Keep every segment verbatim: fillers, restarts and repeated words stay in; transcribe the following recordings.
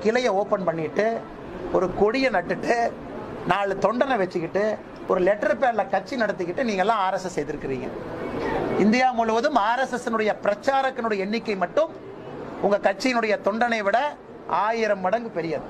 கிளையை ஓபன் பண்ணிட்டு ஒரு கொடியை நட்டுட்டு நாலு தொண்டனை வச்சுக்கிட்டு ஒரு லெட்டர் பேட்ல கட்சி நடத்திக்கிட்டு நீங்க எல்லாம் ஆர்எஸ்எஸ் எதிர்க்கிறீங்க. இந்தியா முழுவதும் ஆர்எஸ்எஸ் பிரச்சாரத்தினுடைய எண்ணிக்கை மட்டும் உங்க கட்சியினுடைய தொண்டனை விட ஆயிரம் மடங்கு பெரியது.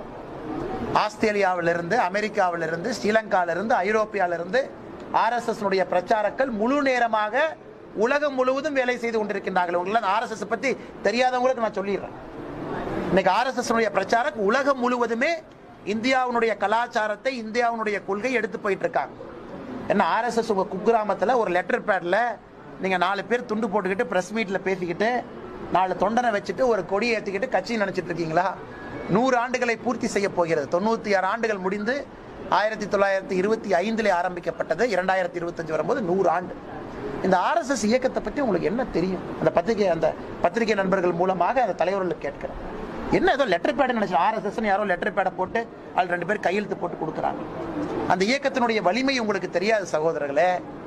ஆஸ்திரேலியாவிலிருந்து, அமெரிக்காவிலிருந்து, ஸ்ரீலங்காவிலிருந்து, ஐரோப்பியாவிலிருந்து ஆர்எஸ்எஸ் பிரச்சாரங்கள் முழு நேரமாக உலகம் முழுவதும் வேலை செய்து கொண்டிருக்கின்றார்கள். உங்களுக்கு ஆர்எஸ்எஸ் பத்தி தெரியாதவங்களுக்கு நான் சொல்லிடுறேன். இன்னைக்கு ஆர்எஸ்எஸ் பிரச்சாரம் உலகம் முழுவதுமே இந்தியாவுடைய கலாச்சாரத்தை, இந்தியாவுடைய கொள்கை எடுத்து போயிட்டு இருக்காங்க. என்ன ஆர்எஸ்எஸ் உங்க குக்கிராமத்தில் ஒரு லெட்டர் பேட்ல நீங்க நாலு பேர் துண்டு போட்டுக்கிட்டு பிரஸ் மீட்ல பேசிக்கிட்டு நாலு தொண்டனை வச்சுட்டு ஒரு கொடியை ஏற்றிக்கிட்டு கட்சி நினைச்சிட்டு இருக்கீங்களா? நூறு ஆண்டுகளை பூர்த்தி செய்ய போகிறது. தொண்ணூத்தி ஆறு ஆண்டுகள் முடிந்து ஆயிரத்தி தொள்ளாயிரத்தி இருபத்தி ஐந்துல ஆரம்பிக்கப்பட்டது. இரண்டாயிரத்தி இருபத்தி அஞ்சு வரும்போது நூறு ஆண்டு. இந்த ஆர்எஸ்எஸ் இயக்கத்தை பற்றி உங்களுக்கு என்ன தெரியும்? அந்த பத்திரிகை அந்த பத்திரிகை நண்பர்கள் மூலமாக அந்த தலைவர்களுக்கு கேட்கிறேன். என்ன ஏதோ லெட்டர் பேட் நினைச்சு ஆர்எஸ்எஸ் யாரோ லெட்டர் பேடை போட்டு அது ரெண்டு பேர் கையெழுத்து போட்டு கொடுக்குறாங்க. அந்த இயக்கத்தினுடைய வலிமை உங்களுக்கு தெரியாது சகோதரர்களே.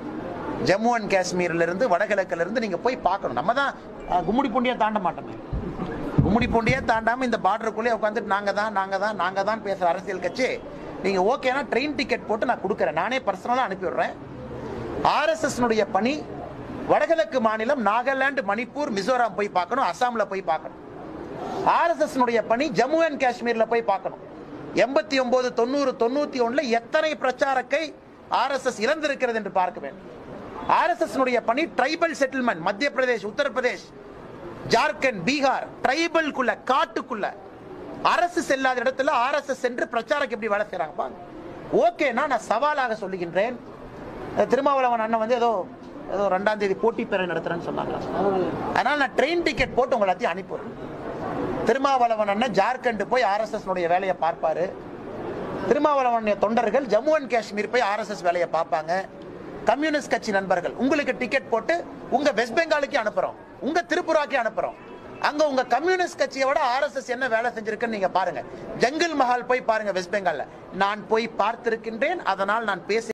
ஜம்மு அண்ட் காஷ்மீர்ல இருந்து வடகிழக்குல இருந்து நீங்க போய் பார்க்கணும். நம்ம தான் கும்முடி பூண்டியா தாண்ட மாட்டோமே. கும்முடி பூண்டியா தாண்டாம இந்த பார்டருக்குள்ளே உட்காந்துட்டு நாங்க தான் நாங்க தான் நாங்க தான் பேசுற அரசியல் கட்சி. நீங்க ஓகேனா ட்ரெயின் டிக்கெட் போட்டு நான் கொடுக்குறேன், நானே பர்சனலா அனுப்பி விடுறேன். ஆர்எஸ்எஸ் பணி வடகிழக்கு மாநிலம் நாகாலாந்து, மணிப்பூர், மிசோரம் போய் பார்க்கணும், அசாம்ல போய் பார்க்கணும். ஆர்எஸ்எஸ் பணி ஜம்மு அண்ட் காஷ்மீர்ல போய் பார்க்கணும். எண்பத்தி ஒன்பது தொண்ணூறு தொண்ணூத்தி ஒண்ணுல எத்தனை பிரச்சாரத்தை ஆர்எஸ்எஸ் இழந்திருக்கிறது என்று பார்க்க வேண்டும். ஆர்எஸ்எஸ் பணி ட்ரைபல் செட்டில்மெண்ட், மத்திய பிரதேஷ், உத்தரப்பிரதேஷ், ஜார்க்கண்ட், பீகார், ட்ரைபல்குள்ள காட்டுக்குள்ள அரசு செல்லாத இடத்துல ஆர்எஸ்எஸ் என்று பிரச்சாரம் எப்படி வேலை செய்யறாங்க? ஓகேனா நான் சவாலாக சொல்லுகின்றேன். திருமாவளவன் அண்ணன் வந்து ஏதோ ஏதோ ரெண்டாம் தேதி போட்டி பேரை நடத்துறேன்னு சொன்னாங்க. அதனால நான் ட்ரெயின் டிக்கெட் போட்டு உங்க எல்லாத்தையும் அனுப்பிடுறேன். திருமாவளவன் அண்ணன் ஜார்க்கண்ட் போய் ஆர்எஸ்எஸ் வேலையை பார்ப்பாரு. திருமாவளவன் தொண்டர்கள் ஜம்மு அண்ட் காஷ்மீர் போய் ஆர்எஸ்எஸ் வேலையை பார்ப்பாங்க. கம்யூனிஸ்ட் கட்சி நண்பர்கள் உங்களுக்கு டிக்கெட் போட்டு உங்க வெஸ்ட் பெங்காலுக்கு அனுப்புறோம், உங்க திரிபுராக்கு அனுப்புறோம். அங்க உங்க கம்யூனிஸ்ட் கட்சியை விட ஆர்எஸ்எஸ் என்ன வேலை செஞ்சிருக்குன்னு நீங்க பாருங்க. ஜங்கிள் மஹால் போய் பாருங்க வெஸ்ட் பெங்கால்ல. நான் போய் பார்த்திருக்கின்றேன், அதனால் நான் பேசி